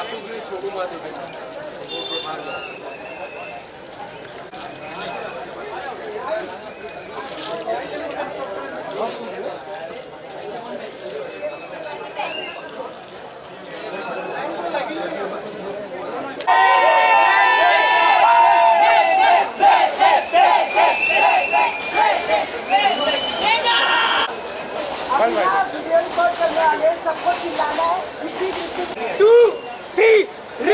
सबको चिल्लाना है। 2, 3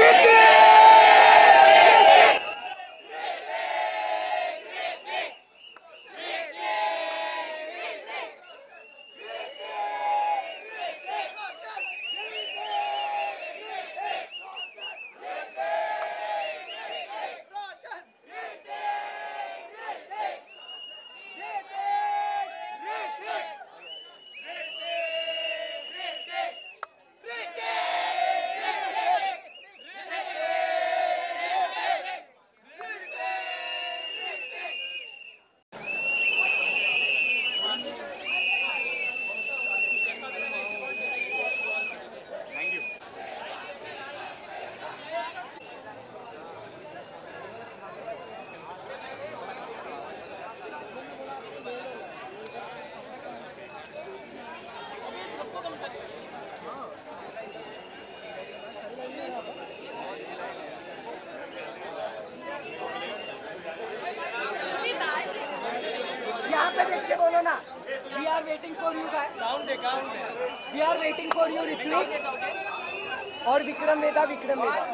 यहाँ पे देख के बोलो ना। We are waiting for you guys. We are waiting for you Ritwik और Vikram Vedha. We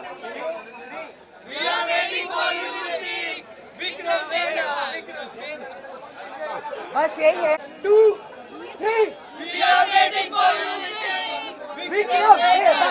are waiting for you Hrithik, Vikram वेदा। बस यही है। 2, 3 We are waiting for you Hrithik, Vikram Vedha.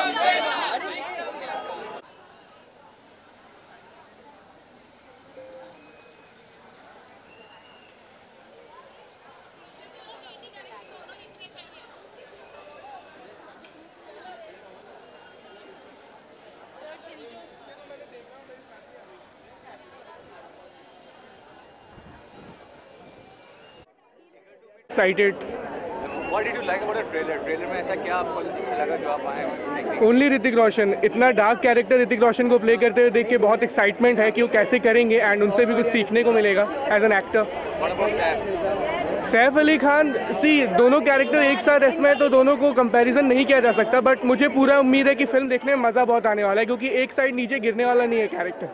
Excited. What did you like about the trailer? Trailer में ऐसा क्या आपको लगा जो आप आए? ओनली ऋतिक रोशन, इतना डार्क कैरेक्टर ऋतिक रोशन को प्ले करते हुए देख के बहुत एक्साइटमेंट है कि वो कैसे करेंगे एंड उनसे भी कुछ सीखने को मिलेगा as an actor. Saif Ali Khan, दोनों कैरेक्टर एक साथ इसमें है तो दोनों को कंपैरिजन नहीं किया जा सकता, बट मुझे पूरा उम्मीद है कि फिल्म देखने में मज़ा बहुत आने वाला है क्योंकि एक साइड नीचे गिरने वाला नहीं है कैरेक्टर।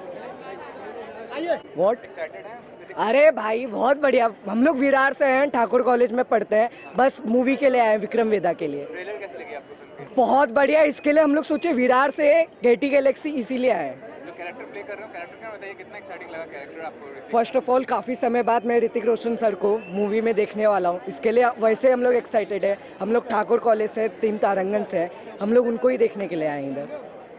What? अरे भाई बहुत बढ़िया। हम लोग विरार से हैं, ठाकुर कॉलेज में पढ़ते हैं, बस मूवी के लिए आए हैं, विक्रम वेदा के लिए। ट्रेलर कैसे लगी आपको? बहुत बढ़िया। इसके लिए हम लोग सोचे विरार से गेटी गैलेक्सी इसीलिए आए। जो कैरेक्टर प्ले कर रहे हो, कैरेक्टर क्या बताइए, कितना एक्साइटिंग लगा कैरेक्टर आपको? फर्स्ट ऑफ ऑल काफ़ी समय बाद मैं ऋतिक रोशन सर को मूवी में देखने वाला हूँ, इसके लिए वैसे हम लोग एक्साइटेड है। हम लोग ठाकुर कॉलेज से, टीम तारंगन से है, हम लोग उनको ही देखने के लिए आए इधर।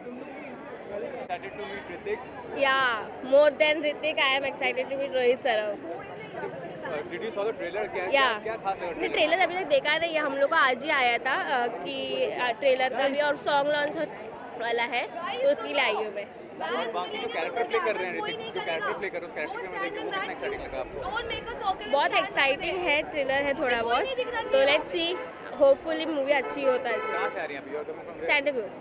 Yeah, more than Hrithik, I am excited to meet Rohit Saraf. Did you saw the trailer? क्या खास लगा? नहीं, ट्रेलर अभी तक देखा नहीं है, हम लोग को आज ही आया था कि ट्रेलर का भी और सॉन्ग लॉन्च वाला है तो उसके लिए आई हूँ मैं। बाकी जो कैरेक्टर प्ले कर रहे हैं ऋतिक, जो कैरेक्टर प्ले कर रहे हैं उस कैरेक्टर में देखिए वो कितना एक्साइटिंग लगा आपको? बहुत एक्साइटिंग है, ट्रेलर है थोड़ा बहुत, तो लेट्स सी, होपफुली मूवी अच्छी होता है। कहाँ से आ रही हैं अभी? Santa Cruz.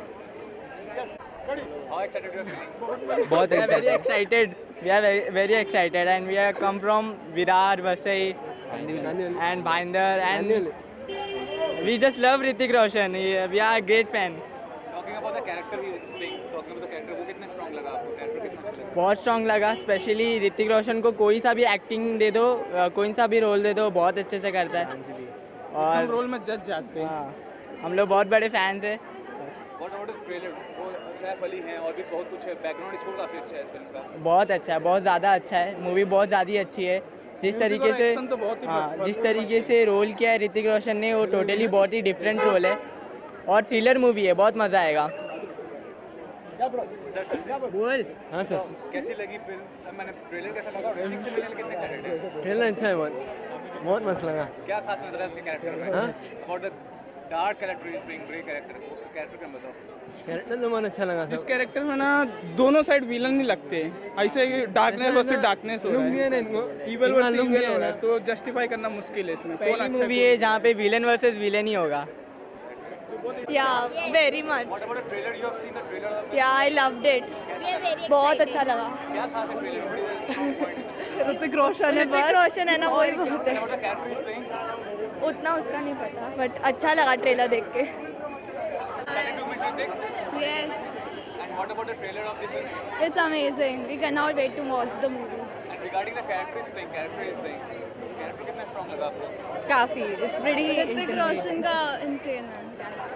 How excited you are feeling? बहुत very excited. We are very excited and we have come from Virar, Vasai and Bhinder and we just love Hrithik Roshan. We are a great fan. Talking about the character he is playing, talking about the character, वो कितना strong लगा आपको? Character कितना अच्छा लगा? बहुत strong लगा, specially Hrithik Roshan को कोई सा भी एक्टिंग दे दो, कोई सा भी रोल दे दो, बहुत अच्छे से करता है और रोल में जज जाते हैं। हम लोग बहुत बड़े फैंस हैं। What about the trailer? वो सैफ अली हैं और भी बहुत कुछ है, बैकग्राउंड स्कोर काफ़ी अच्छा है इस फिल्म का। बहुत अच्छा है, बहुत ज़्यादा अच्छा है, मूवी बहुत ज़्यादा अच्छी है। जिस तरीके से जिस तरीके से रोल किया है ऋतिक रोशन ने, वो टोटली बहुत ही डिफरेंट रोल है और थ्रिलर मूवी है, बहुत मज़ा आएगा। बोल। हाँ सर, कैसी लगी फिल्म? मैंने ट्रेलर कैसा लगा और ऋतिक से मिलने कितने एक्साइटेड है? ट्रेलर अच्छा है, बहुत मस्त लगा। क्या खास नजर है उसके कैरेक्टर में? About the dark character is playing grey character, character क्या बताओ? कैरेक्टर तो मन अच्छा लगा। इस कैरेक्टर में ना दोनों साइड विलन नहीं लगते, ऐसे डार्कनेस वर्सेस डार्कनेस हो रहा है, इवल वर्सेस इवल हो रहा है, तो जस्टिफाई करना मुश्किल है इसमें। पहली मूवी है जहाँ पे विलन वर्सेस विलन ही होगा। तो Yeah, very much. What about the trailer? You have seen the trailer of Yeah, I loved it. बहुत अच्छा लगा. क्या खास है ट्रेलर में? ऋतिक रोशन है बस. ऋतिक रोशन है ना वही बहुत है. What the character is playing? उतना उसका नहीं पता, बट अच्छा लगा ट्रेलर देख के. Excited to meet Hrithik? Yes, And what about the trailer of the film? it's amazing. We cannot wait to watch the movie. And regarding the character is playing, character कितना strong लगा आपको? काफी. It's pretty. Hrithik Roshan का insane है.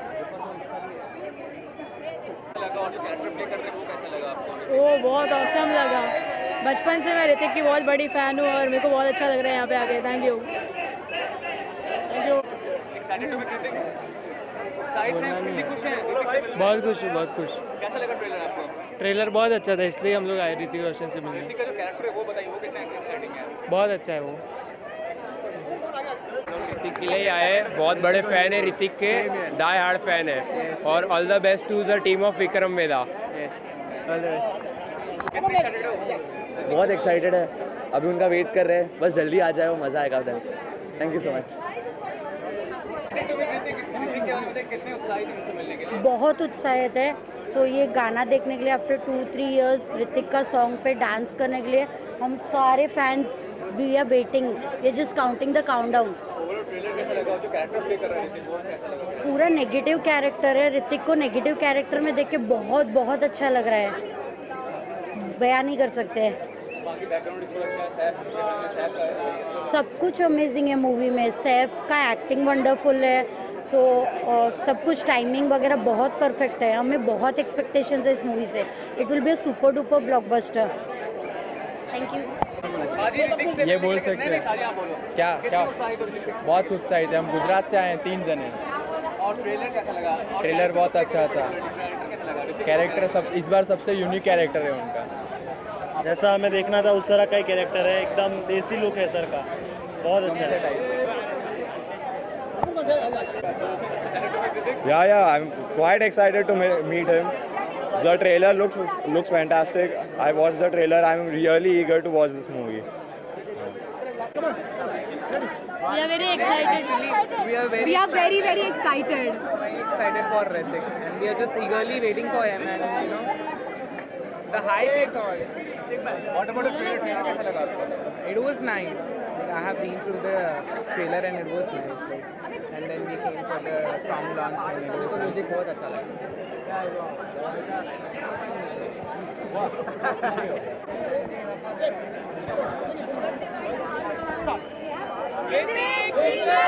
लगा और जो character play कर रहे हैं वो कैसा लगा आपको? वो बहुत औसम लगा. बचपन से मैं ऋतिक की बहुत बड़ी फ़ैन हूँ और मेरे को बहुत अच्छा लग रहा है यहाँ पे आके. Thank you. Excited to meet Hrithik? उत्साहित हैं? कितनी खुश हैं? ऋतिक से मिलने? बहुत खुश हूँ, बहुत खुश. कैसा लगा ट्रेलर आपको? ट्रेलर बहुत अच्छा था, इसलिए हम लोग आए ऋतिक रोशन से मिलने. ऋतिक का जो कैरेक्टर है वो बताइए, वो कितना एक्साइटिंग है? बहुत अच्छा है वो. ऋतिक के लिए आए, बहुत बड़े फैन है ऋतिक के, डाई हार्ड फैन है. और all the best to the team of Vikram Vedha. कितने एक्साइटेड हो? बहुत एक्साइटेड है, अभी उनका वेट कर रहे हैं, बस जल्दी आ जाए, वो मज़ा आएगा उधर. Thank you so much. Hrithik के बारे में बताइए, कितने उत्साहित हैं उनसे मिलने के लिए? बहुत उत्साहित है. सो ये गाना देखने के लिए आफ्टर 2-3 इयर्स ऋतिक का सॉन्ग पे डांस करने के लिए हम सारे फैंस वी आर वेटिंग. ये just counting the countdown. Overall trailer कैसा लगा? जो कैरेक्टर प्ले कर रहा है ऋतिक वो कैसा लगा? पूरा नेगेटिव कैरेक्टर है. ऋतिक को नेगेटिव कैरेक्टर में देख के बहुत बहुत अच्छा लग रहा है, बयान नहीं कर सकते हैं. बाकी बैकग्राउंड इसको अच्छा है, सैफ सब कुछ अमेजिंग है मूवी में. सैफ का एक्टिंग वंडरफुल है. सो सब कुछ टाइमिंग वगैरह बहुत परफेक्ट है. हमें बहुत एक्सपेक्टेशंस है इस मूवी से. It will be a super duper blockbuster. Thank you. ये बोल सकते हैं क्या क्या? बहुत उत्साहित है. हम गुजरात से आए हैं, 3 जने. और ट्रेलर कैसा लगा? ट्रेलर बहुत अच्छा था. कैसा लगा? कैरेक्टर सब इस बार सबसे यूनिक कैरेक्टर है उनका. जैसा हमें देखना था उस तरह का ही कैरेक्टर है. एकदम देसी लुक है सर का, बहुत अच्छा है. Yeah, I'm quite excited to meet him. The trailer looks fantastic. I watched the trailer. I'm really eager to watch this movie. We are very excited. We are very excited. very excited for Hrithik, and we are just eagerly waiting for him. And you know, the hype is on. What about the trailer? कैसा लगा आपको? It was nice. Like, I have been through the trailer and it was nice. Like, and then we came for the song launch and it was nice. बहुत अच्छा लगा. Hrithik!